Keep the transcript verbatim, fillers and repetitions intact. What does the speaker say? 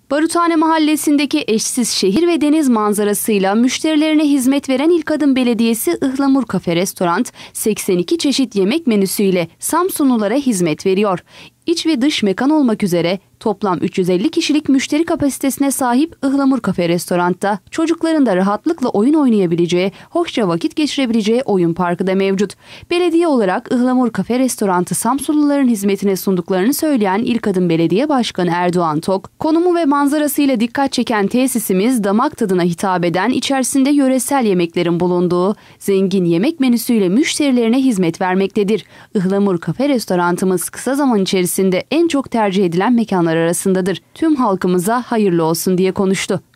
Baruthane Mahallesi'ndeki eşsiz şehir ve deniz manzarasıyla müşterilerine hizmet veren İl Kadın Belediyesi Ihlamur Kafe Restoran, seksen iki çeşit yemek menüsüyle Samsunlulara hizmet veriyor. İç ve dış mekan olmak üzere toplam üç yüz elli kişilik müşteri kapasitesine sahip Ihlamur Kafe Restoran'ta çocukların da rahatlıkla oyun oynayabileceği, hoşça vakit geçirebileceği oyun parkı da mevcut. Belediye olarak Ihlamur Kafe Restoran'ı Samsunluların hizmetine sunduklarını söyleyen İl Kadın Belediye Başkanı Erdoğan Tok, konumu ve manzarasıyla dikkat çeken tesisimiz damak tadına hitap eden, içerisinde yöresel yemeklerin bulunduğu zengin yemek menüsüyle müşterilerine hizmet vermektedir. Ihlamur Kafe Restoran'ımız kısa zaman içerisinde en çok tercih edilen mekanlar arasındadır. Tüm halkımıza hayırlı olsun diye konuştu.